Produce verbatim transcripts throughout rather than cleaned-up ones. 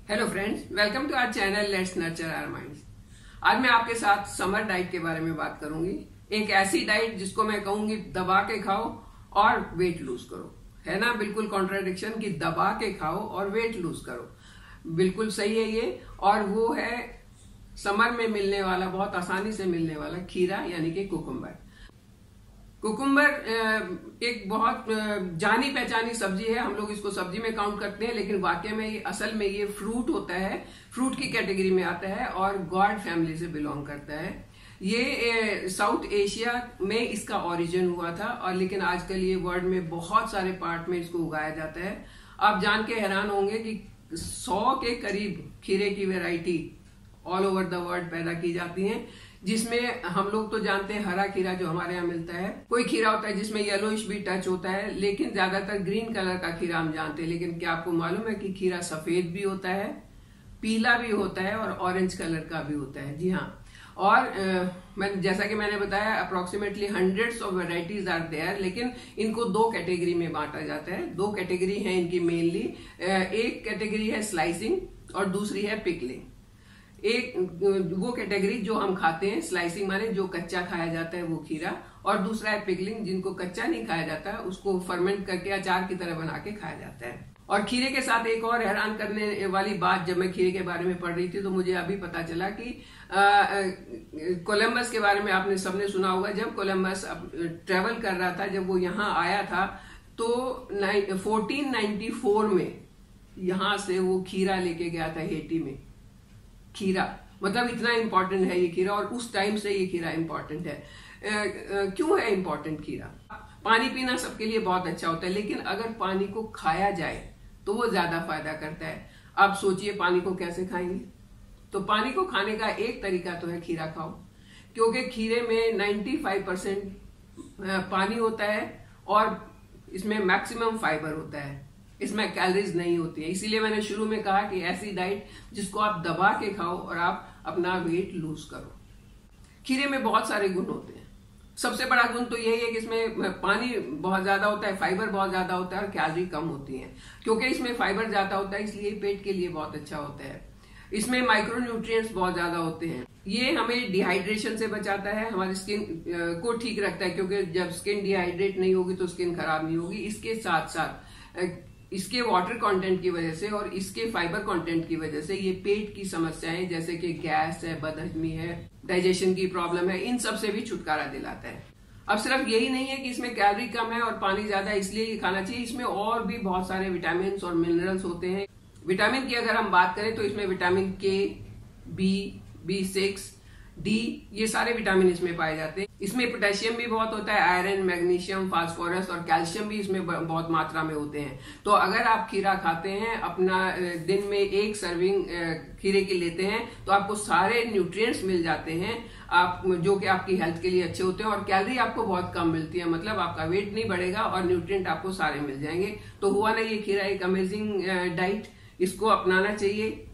Hello friends, welcome to our channel let's nurture our minds. आज मैं आपके साथ समर डाइट के बारे में बात करूंगी। एक ऐसी डाइट जिसको मैं कहूंगी दबा के खाओ और वेट लूज करो। है ना, बिल्कुल कॉन्ट्राडिक्शन कि दबा के खाओ और वेट लूज करो। बिल्कुल सही है ये। और वो है समर में मिलने वाला, बहुत आसानी से मिलने वाला खीरा यानी कि कुकुम्बर। कुकुम्बर एक बहुत जानी पहचानी सब्जी है। हम लोग इसको सब्जी में काउंट करते हैं, लेकिन वाकई में ये असल में ये फ्रूट होता है, फ्रूट की कैटेगरी में आता है और गॉड फैमिली से बिलोंग करता है। ये साउथ एशिया में इसका ओरिजिन हुआ था, और लेकिन आजकल ये वर्ल्ड में बहुत सारे पार्ट में इसको उगाया जाता है। आप जान के हैरान होंगे कि सौ के करीब खीरे की variety all over the world पैदा की जाती हैं, जिसमें हम लोग तो जानते हैं हरा खीरा जो हमारे यहाँ मिलता है। कोई खीरा होता है जिसमें येलोइश भी टच होता है, लेकिन ज्यादातर ग्रीन कलर का खीरा हम जानते हैं। लेकिन क्या आपको मालूम है कि खीरा सफेद भी होता है, पीला भी होता है और ऑरेंज कलर का भी होता है। जी हाँ। और आ, मैं जैसा कि मैंने बताया approximately hundreds of varieties are there, लेकिन इनको दो कैटेगरी में बांटा जाता है। दो कैटेगरी है इनकी मेनली। एक कैटेगरी है स्लाइसिंग और दूसरी है पिकलिंग। एक वो कैटेगरी जो हम खाते हैं, स्लाइसिंग माने जो कच्चा खाया जाता है वो खीरा, और दूसरा है पिकलिंग जिनको कच्चा नहीं खाया जाता, उसको फर्मेंट करके अचार की तरह बना के खाया जाता है। और खीरे के साथ एक और हैरान करने वाली बात, जब मैं खीरे के बारे में पढ़ रही थी तो मुझे अभी पता चला कि कोलंबस के बारे में आपने सबने सुना होगा। जब कोलंबस ट्रेवल कर रहा था, जब वो यहाँ आया था, तो फोर्टीन नाइन्टी फोर में यहाँ से वो खीरा लेके गया था हेटी में। खीरा मतलब इतना इंपॉर्टेंट है ये खीरा, और उस टाइम से ये खीरा इंपॉर्टेंट है। आ, आ, क्यों है इंपॉर्टेंट खीरा? पानी पीना सबके लिए बहुत अच्छा होता है, लेकिन अगर पानी को खाया जाए तो वो ज्यादा फायदा करता है। अब सोचिए पानी को कैसे खाएंगे? तो पानी को खाने का एक तरीका तो है खीरा खाओ, क्योंकि खीरे में पचानवे परसेंट पानी होता है और इसमें मैक्सिमम फाइबर होता है, इसमें कैलोरीज नहीं होती है। इसीलिए मैंने शुरू में कहा कि ऐसी डाइट जिसको आप दबा के खाओ और आप अपना वेट लूज करो। खीरे में बहुत सारे गुण होते हैं। सबसे बड़ा गुण तो यही है कि इसमें पानी बहुत ज्यादा होता है, फाइबर बहुत ज्यादा होता है और कैलोरी कम होती है। क्योंकि इसमें फाइबर ज्यादा होता है इसलिए पेट के लिए बहुत अच्छा होता है। इसमें माइक्रो न्यूट्रिएंट्स बहुत ज्यादा होते हैं। ये हमें डिहाइड्रेशन से बचाता है, हमारी स्किन को ठीक रखता है, क्योंकि जब स्किन डिहाइड्रेट नहीं होगी तो स्किन खराब नहीं होगी। इसके साथ साथ इसके वाटर कंटेंट की वजह से और इसके फाइबर कंटेंट की वजह से ये पेट की समस्याएं जैसे कि गैस है, बदहजमी है, डाइजेशन की प्रॉब्लम है, इन सब से भी छुटकारा दिलाता है। अब सिर्फ यही नहीं है कि इसमें कैलोरी कम है और पानी ज्यादा है इसलिए ये खाना चाहिए। इसमें और भी बहुत सारे विटामिन और मिनरल्स होते हैं। विटामिन की अगर हम बात करें तो इसमें विटामिन के, बी, बी सिक्स, डी, ये सारे विटामिन इसमें पाए जाते हैं। इसमें पोटेशियम भी बहुत होता है, आयरन, मैग्नीशियम, फास्फोरस और कैल्शियम भी इसमें बहुत मात्रा में होते हैं। तो अगर आप खीरा खाते हैं, अपना दिन में एक सर्विंग खीरे की लेते हैं, तो आपको सारे न्यूट्रिएंट्स मिल जाते हैं, आप जो कि आपकी हेल्थ के लिए अच्छे होते हैं। और कैलोरी आपको बहुत कम मिलती है, मतलब आपका वेट नहीं बढ़ेगा और न्यूट्रिएंट आपको सारे मिल जाएंगे। तो हुआ ना ये खीरा एक अमेजिंग डाइट। इसको अपनाना चाहिए,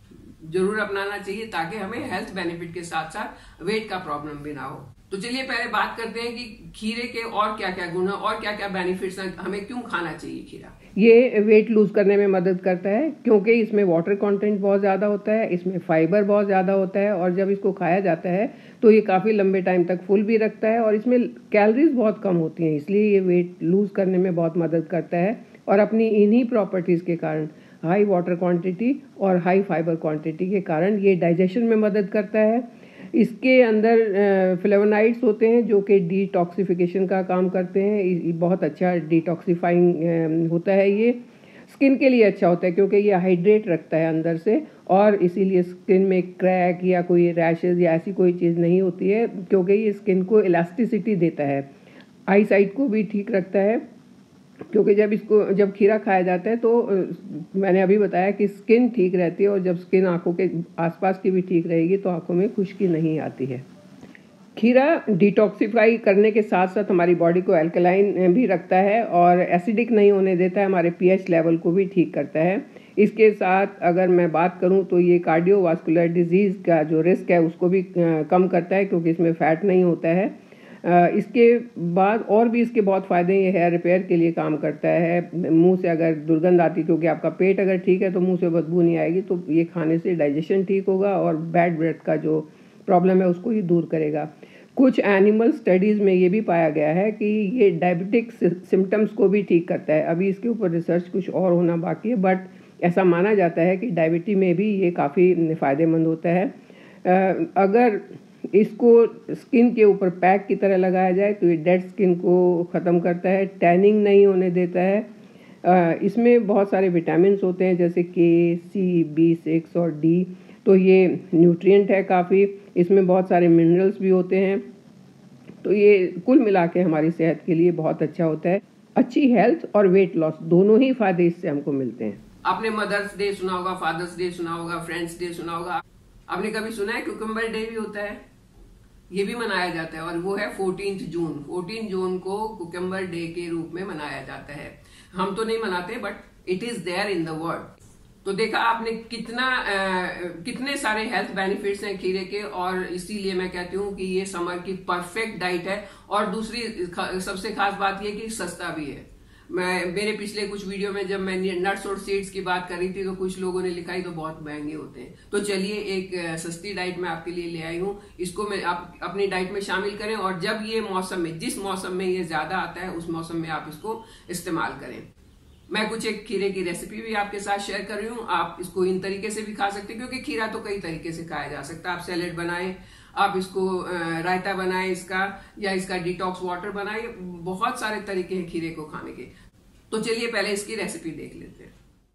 जरूर अपनाना चाहिए, ताकि हमें हेल्थ बेनिफिट के साथ साथ वेट का प्रॉब्लम भी ना हो। तो चलिए पहले बात करते हैं कि खीरे के और क्या क्या गुण है और क्या क्या बेनिफिट्स हैं, हमें क्यों खाना चाहिए खीरा। ये वेट लूज करने में मदद करता है, क्योंकि इसमें वाटर कंटेंट बहुत ज़्यादा होता है, इसमें फाइबर बहुत ज़्यादा होता है, और जब इसको खाया जाता है तो ये काफ़ी लंबे टाइम तक फुल भी रखता है, और इसमें कैलोरीज बहुत कम होती हैं, इसलिए ये वेट लूज करने में बहुत मदद करता है। और अपनी इन्हीं प्रॉपर्टीज़ के कारण, हाई वाटर क्वांटिटी और हाई फाइबर क्वांटिटी के कारण, ये डाइजेशन में मदद करता है। इसके अंदर फ्लेवोनाइड्स होते हैं जो कि डिटॉक्सिफिकेशन का काम करते हैं। बहुत अच्छा डिटॉक्सिफाइंग होता है। ये स्किन के लिए अच्छा होता है क्योंकि ये हाइड्रेट रखता है अंदर से, और इसीलिए स्किन में क्रैक या कोई रैशेज या ऐसी कोई चीज़ नहीं होती है, क्योंकि ये स्किन को इलास्टिसिटी देता है। आई साइट को भी ठीक रखता है, क्योंकि जब इसको जब खीरा खाया जाता है तो मैंने अभी बताया कि स्किन ठीक रहती है, और जब स्किन आंखों के आसपास की भी ठीक रहेगी तो आंखों में खुश्की नहीं आती है। खीरा डिटॉक्सिफाई करने के साथ साथ हमारी बॉडी को अल्कलाइन भी रखता है और एसिडिक नहीं होने देता है, हमारे पीएच लेवल को भी ठीक करता है। इसके साथ अगर मैं बात करूं तो ये कार्डियोवास्कुलर डिजीज़ का जो रिस्क है उसको भी कम करता है, क्योंकि इसमें फैट नहीं होता है। इसके बाद और भी इसके बहुत फ़ायदे, ये हेयर रिपेयर के लिए काम करता है। मुंह से अगर दुर्गंध आती, क्योंकि आपका पेट अगर ठीक है तो मुंह से बदबू नहीं आएगी, तो ये खाने से डाइजेशन ठीक होगा और बैड ब्रेथ का जो प्रॉब्लम है उसको ये दूर करेगा। कुछ एनिमल स्टडीज़ में ये भी पाया गया है कि ये डायबिटिक सिम्टम्स को भी ठीक करता है। अभी इसके ऊपर रिसर्च कुछ और होना बाकी है, बट ऐसा माना जाता है कि डायबिटीज में भी ये काफ़ी फ़ायदेमंद होता है। अगर इसको स्किन के ऊपर पैक की तरह लगाया जाए तो ये डेड स्किन को ख़त्म करता है, टैनिंग नहीं होने देता है। इसमें बहुत सारे विटामिन्स होते हैं जैसे के, सी, बी सिक्स और डी, तो ये न्यूट्रिएंट है काफ़ी। इसमें बहुत सारे मिनरल्स भी होते हैं, तो ये कुल मिला के हमारी सेहत के लिए बहुत अच्छा होता है। अच्छी हेल्थ और वेट लॉस दोनों ही फायदे इससे हमको मिलते हैं। आपने मदर्स डे सुना होगा, फादर्स डे सुना होगा, फ्रेंड्स डे सुना होगा। आपने कभी सुना है क्यूकम्बर डे भी होता है? ये भी मनाया जाता है और वो है फोर्टीन जून। फोर्टीन जून को क्यूकम्बर डे के रूप में मनाया जाता है। हम तो नहीं मनाते, but it is there in the world. तो देखा आपने कितना आ, कितने सारे हेल्थ बेनिफिट्स हैं खीरे के, और इसीलिए मैं कहती हूँ कि ये समर की परफेक्ट डाइट है। और दूसरी सबसे खास बात ये कि सस्ता भी है। मैं मेरे पिछले कुछ वीडियो में जब मैं नट्स और सीड्स की बात कर रही थी तो कुछ लोगों ने लिखा ही तो बहुत महंगे होते हैं। तो चलिए एक सस्ती डाइट मैं आपके लिए ले आई हूँ, इसको मैं आप अपनी डाइट में शामिल करें, और जब ये मौसम में, जिस मौसम में ये ज्यादा आता है उस मौसम में आप इसको इस्तेमाल करें। मैं कुछ एक खीरे की रेसिपी भी आपके साथ शेयर कर रही हूँ। आप इसको इन तरीके से भी खा सकते हैं, क्योंकि खीरा तो कई तरीके से खाया जा सकता है। आप सैलेड बनाएं, आप इसको रायता बनाएं इसका, या इसका डिटॉक्स वाटर बनाएं। बहुत सारे तरीके हैं खीरे को खाने के। तो चलिए पहले इसकी रेसिपी देख लेते हैं।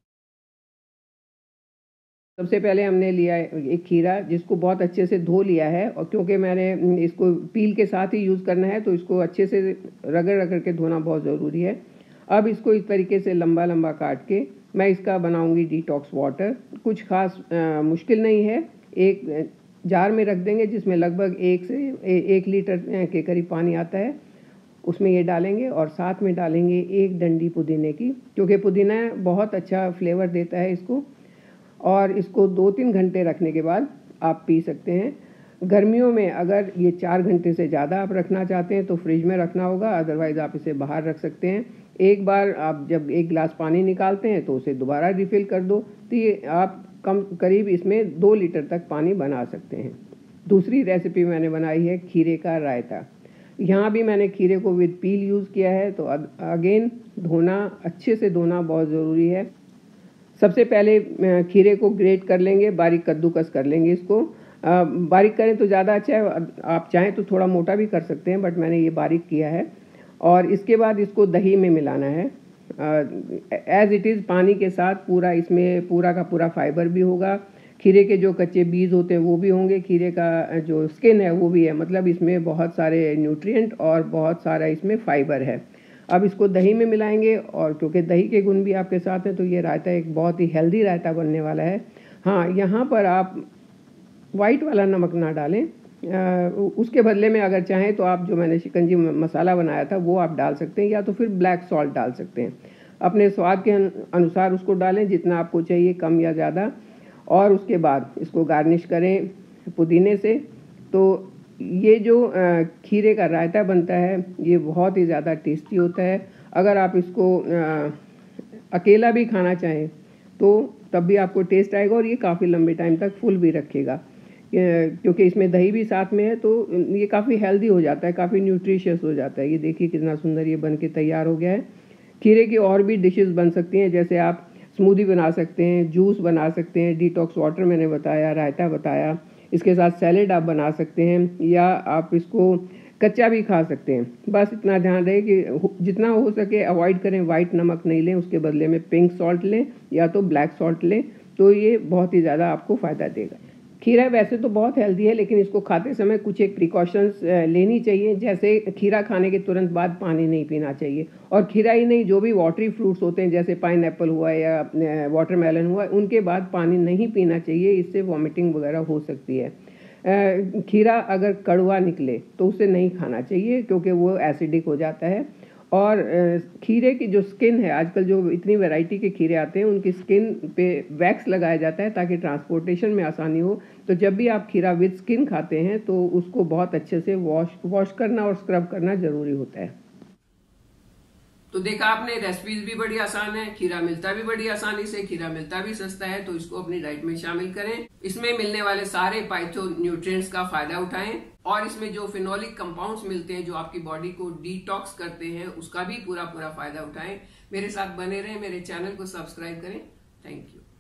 सबसे पहले हमने लिया एक खीरा, जिसको बहुत अच्छे से धो लिया है, और क्योंकि मैंने इसको पील के साथ ही यूज़ करना है तो इसको अच्छे से रगड़ रगड़ के धोना बहुत ज़रूरी है। अब इसको इस तरीके से लंबा लंबा काट के मैं इसका बनाऊंगी डिटॉक्स वाटर। कुछ खास आ, मुश्किल नहीं है। एक जार में रख देंगे जिसमें लगभग एक से ए, एक लीटर के करीब पानी आता है, उसमें ये डालेंगे और साथ में डालेंगे एक डंडी पुदीने की, क्योंकि पुदीना बहुत अच्छा फ्लेवर देता है इसको। और इसको दो तीन घंटे रखने के बाद आप पी सकते हैं। गर्मियों में अगर ये चार घंटे से ज़्यादा आप रखना चाहते हैं तो फ्रिज में रखना होगा, अदरवाइज़ आप इसे बाहर रख सकते हैं। एक बार आप जब एक गिलास पानी निकालते हैं तो उसे दोबारा रिफ़िल कर दो, तो ये आप कम करीब इसमें दो लीटर तक पानी बना सकते हैं। दूसरी रेसिपी मैंने बनाई है खीरे का रायता। यहाँ भी मैंने खीरे को विद पील यूज़ किया है, तो अगेन धोना, अच्छे से धोना बहुत ज़रूरी है। सबसे पहले खीरे को ग्रेट कर लेंगे, बारीक कद्दूकस कर लेंगे इसको। आ, बारीक करें तो ज़्यादा अच्छा है, आप चाहें तो थोड़ा मोटा भी कर सकते हैं, बट मैंने ये बारीक किया है। और इसके बाद इसको दही में मिलाना है एज़ इट इज़, पानी के साथ। पूरा इसमें पूरा का पूरा फाइबर भी होगा, खीरे के जो कच्चे बीज होते हैं वो भी होंगे, खीरे का जो स्किन है वो भी है, मतलब इसमें बहुत सारे न्यूट्रिएंट और बहुत सारा इसमें फाइबर है। अब इसको दही में मिलाएंगे, और क्योंकि दही के गुण भी आपके साथ हैं तो ये रायता एक बहुत ही हेल्दी रायता बनने वाला है। हाँ, यहाँ पर आप वाइट वाला नमक ना डालें, आ, उसके बदले में अगर चाहें तो आप जो मैंने शिकंजी मसाला बनाया था वो आप डाल सकते हैं, या तो फिर ब्लैक सॉल्ट डाल सकते हैं। अपने स्वाद के अनुसार उसको डालें, जितना आपको चाहिए, कम या ज़्यादा। और उसके बाद इसको गार्निश करें पुदीने से। तो ये जो खीरे का रायता बनता है ये बहुत ही ज़्यादा टेस्टी होता है। अगर आप इसको अकेला भी खाना चाहें तो तब भी आपको टेस्ट आएगा, और ये काफ़ी लंबे टाइम तक फुल भी रखेगा, क्योंकि इसमें दही भी साथ में है, तो ये काफ़ी हेल्दी हो जाता है, काफ़ी न्यूट्रिशियस हो जाता है। ये देखिए कितना सुंदर ये बन के तैयार हो गया है। खीरे की और भी डिशेस बन सकती हैं, जैसे आप स्मूदी बना सकते हैं, जूस बना सकते हैं, डिटॉक्स वाटर मैंने बताया, रायता बताया, इसके साथ सैलेड आप बना सकते हैं, या आप इसको कच्चा भी खा सकते हैं। बस इतना ध्यान रहे कि जितना हो सके अवॉइड करें, वाइट नमक नहीं लें, उसके बदले में पिंक सॉल्ट लें या तो ब्लैक सॉल्ट लें, तो ये बहुत ही ज़्यादा आपको फ़ायदा देगा। खीरा वैसे तो बहुत हेल्दी है, लेकिन इसको खाते समय कुछ एक प्रिकॉशंस लेनी चाहिए। जैसे खीरा खाने के तुरंत बाद पानी नहीं पीना चाहिए, और खीरा ही नहीं, जो भी वाटरी फ्रूट्स होते हैं जैसे पाइनएप्पल हुआ या वाटरमेलन हुआ, उनके बाद पानी नहीं पीना चाहिए, इससे वॉमिटिंग वगैरह हो सकती है। खीरा अगर कड़वा निकले तो उसे नहीं खाना चाहिए, क्योंकि वो एसिडिक हो जाता है। और खीरे की जो स्किन है, आजकल जो इतनी वैरायटी के खीरे आते हैं उनकी स्किन पे वैक्स लगाया जाता है ताकि ट्रांसपोर्टेशन में आसानी हो। तो जब भी आप खीरा विद स्किन खाते हैं तो उसको बहुत अच्छे से वॉश वॉश करना और स्क्रब करना ज़रूरी होता है। तो देखा आपने, रेसिपीज भी बड़ी आसान है, खीरा मिलता भी बड़ी आसानी से, खीरा मिलता भी सस्ता है, तो इसको अपनी डाइट में शामिल करें। इसमें मिलने वाले सारे पाइथो न्यूट्रिएंट्स का फायदा उठाएं और इसमें जो फिनोलिक कंपाउंड्स मिलते हैं जो आपकी बॉडी को डिटॉक्स करते हैं उसका भी पूरा पूरा फायदा उठाएं। मेरे साथ बने रहें, मेरे चैनल को सब्सक्राइब करें। Thank you.